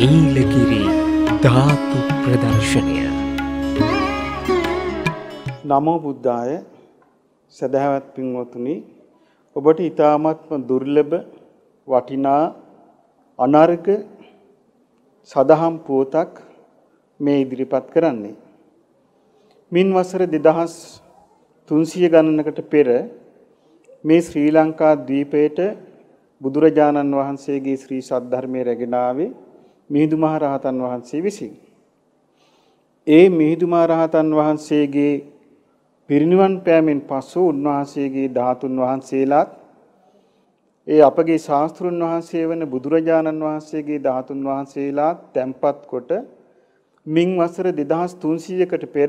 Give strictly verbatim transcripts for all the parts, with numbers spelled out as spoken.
නීලගිරි ධාතු ප්‍රදර්ශනය. නමෝ බුද්ධාය. සදහවත් පින්වතුනි, ඔබට ඊ타ත්ම දුර්ලභ වටිනා අනර්ග සදහම් පුවතක් මේ ඉදිරිපත් කරන්නේ. මින් වසර දෙදහස් තුන්සිය ගණනකට පෙර මේ ශ්‍රී ලංකා ද්වීපයට බුදුරජාණන් වහන්සේගේ ශ්‍රී සද්ධර්මයේ රැගෙන ආවේ මිහිඳු මහ රහතන් වහන්සේ විසින්. ඒ මිහිඳු මහ රහතන් වහන්සේගේ පිරිනිවන් පෑමෙන් පසු උන්වහන්සේගේ ධාතුන් වහන්සේලාත් ඒ අපගේ ශාස්ත්‍රුන් වහන්සේ වන බුදුරජාණන් වහන්සේගේ ධාතුන් වහන්සේලාත් තැන්පත් කොට මින් වසර දෙදහස් තුන්සියයකට පෙර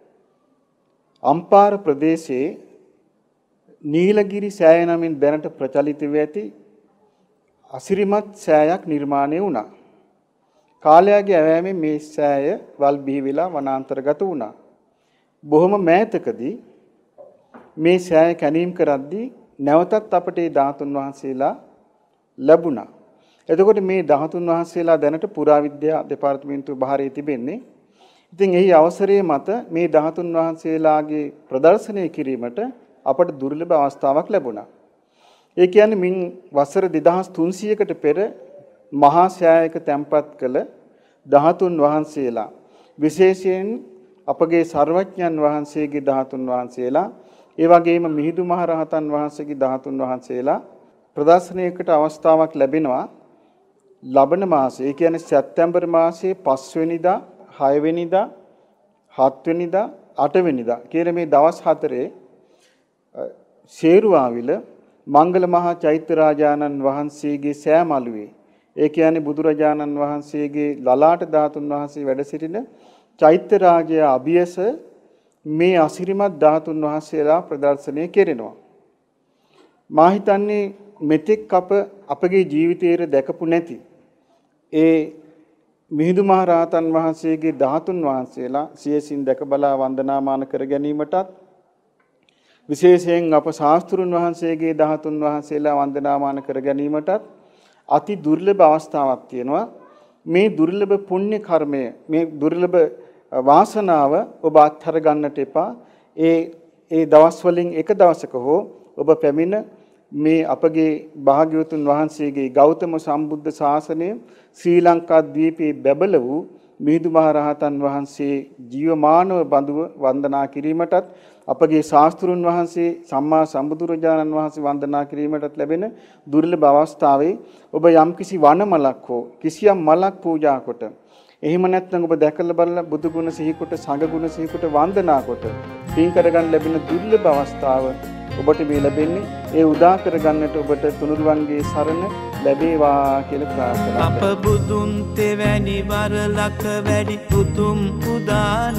අම්පාර ප්‍රදේශයේ නීලගිරි සෑය නමින් දැනට ප්‍රචලිත වී ඇති අසිරිමත් සෑයක් නිර්මාණය වුණා. කාලයගේ ඇවෑමෙන් මේ සෑය වල් බිහි වෙලා වනාන්තරගත වුණා. බොහොම මෑතකදී මේ සෑය කැණීම් කරද්දී නැවතත් අපට ඒ ධාතුන් වහන්සේලා ලැබුණා. එතකොට මේ ධාතුන් වහන්සේලා දැනට පුරාවිද්‍යා දෙපාර්තමේන්තුව බහරේ තිබෙන්නේ. ඉතින් එහි අවසරයේ මත මේ ධාතුන් වහන්සේලාගේ ප්‍රදර්ශනය කිරීමට අපට දුර්ලභ අවස්ථාවක් ලැබුණා. ඒ කියන්නේ මින් වසර දෙදහස් තුන්සියයකට පෙර මහා සෑයක තැන්පත් කළ ධාතුන් වහන්සේලා, විශේෂයෙන් අපගේ සර්වඥන් වහන්සේගේ ධාතුන් වහන්සේලා, ඒ වගේම මිහිඳු මහ රහතන් වහන්සේගේ ධාතුන් වහන්සේලා ප්‍රදර්ශනයකට අවස්ථාවක් ලැබෙනවා ලබන මාසයේ. ඒ කියන්නේ සැප්තැම්බර් මාසයේ පස් වෙනිදා, හය වෙනිදා, හත් වෙනිදා, අට වෙනිදා කියන මේ දවස් හතරේ සේරුවාවිල මංගල මහා චෛත්‍යරාජානන් වහන්සේගේ සෑමලුවේ, ඒ කියන්නේ බුදුරජාණන් වහන්සේගේ ලලාට ධාතුන් වහන්සේ වැඩ සිටින චෛත්‍යරාජය අභියස මේ අසිරිමත් ධාතුන් වහන්සේලා ප්‍රදර්ශනය කෙරෙනවා. මා හිතන්නේ මෙතෙක් අප අපගේ ජීවිතයේ දැකපු නැති ඒ මිහිඳු මහ රහතන් වහන්සේගේ ධාතුන් වහන්සේලා සියසින් දැක බලා වන්දනාමාන කර ගැනීමටත්, විශේෂයෙන් අප ශාස්ත්‍රුන් වහන්සේගේ ධාතුන් වහන්සේලා වන්දනාමාන කර ගැනීමටත් අති දුර්ලභ අවස්ථාවක් තියෙනවා. මේ දුර්ලභ පුණ්‍ය කර්මය, මේ දුර්ලභ වාසනාව ඔබ අත්හැර ගන්නට එපා. ඒ ඒ දවස් වලින් එක දවසක හෝ ඔබ පැමිණ මේ අපගේ භාග්‍යවතුන් වහන්සේගේ ගෞතම සම්බුද්ධ ශාසනය ශ්‍රී ලංකා ද්වීපයේ බැබළ වූ මිහිඳු මහ රහතන් වහන්සේ ජීවමානව බඳුව වන්දනා කිරීමටත්, අපගේ ශාස්ත්‍රුන් වහන්සේ සම්මා සම්බුදුරජාණන් වහන්සේ වන්දනා කිරීමටත් ලැබෙන දුර්ලභ අවස්ථාවේ ඔබ යම්කිසි වනමලක් හෝ කිසියම් මලක් පූජා කොට, එහෙම නැත්නම් ඔබ දැකලා බලලා බුදු ගුණ සිහි කොට, සංඝ ගුණ සිහි කොට වන්දනා කොට පින් කරගන්න ලැබෙන දුර්ලභ අවස්ථාව ඔබට මේ ලැබෙන්නේ. ඒ උදා කරගන්නට ඔබට තුනුරුවන්ගේ සරණ ලැබේවා කියලා ප්‍රාර්ථනා කරමි. අප බුදුන් තෙවැනි වරලක වැඩි උතුම් උදාන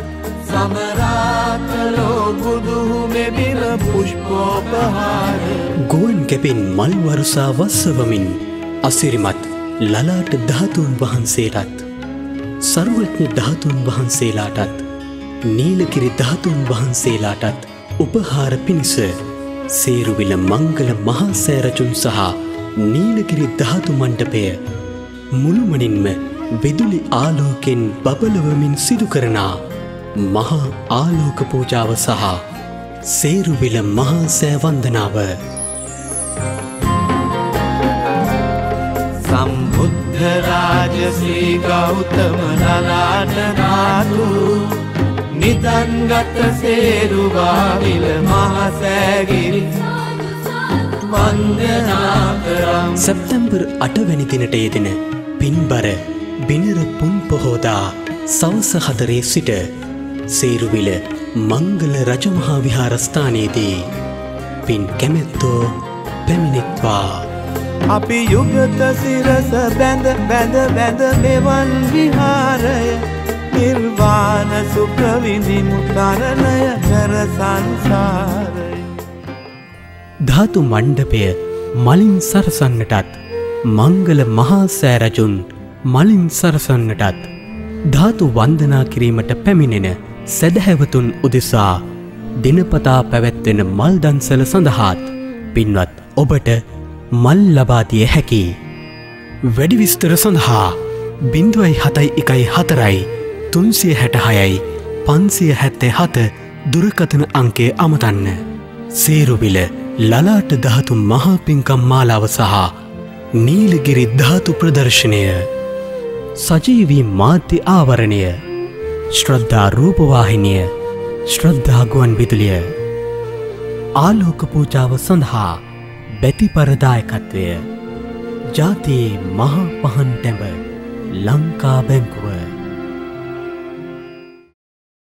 සමරාතලෝ බුදුහු මෙබිල පුෂ්පෝපහාර. ගුවන් කැපෙන් මල් වරුසා වස්සවමින් අසිරිමත් ලලාට ධාතුන් වහන්සේලාට, සර්වඥ ධාතුන් වහන්සේලාටත්, නීලගිරි ධාතුන් වහන්සේලාටත් උපහාර පිණිස සේරුවිල මංගල මහා සෑරජුන් සහ නීලගිරි ධාතු මණ්ඩපය මුළුමනින්ම විදුලි ආලෝකෙන් බබලවමින් සිදු කරන මහා ආලෝක පූජාව සහ සේරුවිල මහා සෑ වන්දනාව සම්බුද්ධ රාජ ශ්‍රී ගෞතම ලලාට ධාතු නිදන්ගත සේරුවාවිල මහා සෑගිරි වන්දනා කරම්. සැප්තැම්බර් අටවැනි දිනට යෙදෙන පින්බර බිනර පුන් පොහෝදා සවස හතරේ සිට සේරුවිල මංගල රජමහා විහාරස්ථානයේදී පින් කැමැත්තෝ පැමිණෙත්වා. අපි යුගත සිරස බැඳ බැඳ බැඳ මෙවන් විහාරය නිර්වාණ සුඛ විඳිමු තරණය කර සංසාරය. ධාතු මණ්ඩපය මලින් සරසන්නටත්, මංගල මහා සෑරජුන් මලින් සරසන්නටත්, ධාතු වන්දනා කිරීමට පැමිණෙන සැදැහැවතුන් උදෙසා දිනපතා පැවැත්වෙන මල් දන්සල සඳහාත් පින්වත් ඔබට මල් ලබා දිය හැකි. වැඩි විස්තර සඳහා බින්දුවයි හතයි එකයි හතරයි තුන්සිය හැට හයයි පන්සිය හැත්තේ හත දුරකථන අංකය අමතන්න. සේරුවිල ලලාට ධාතු මහා පින්කම් මාලාව සහ නීලගිරි ධාතු ප්‍රදර්ශනය සජීවී මාධ්‍ය ආවරණය ශ්‍රද්ධා රූපවාහිනිය ශ්‍රද්ධා ගුවන් විදුලිය ආලෝක පූජාව සඳහා බැතිපරදායකත්වය ජාතියේ මහා පහන් ටැඹ ලංකා බැංකුව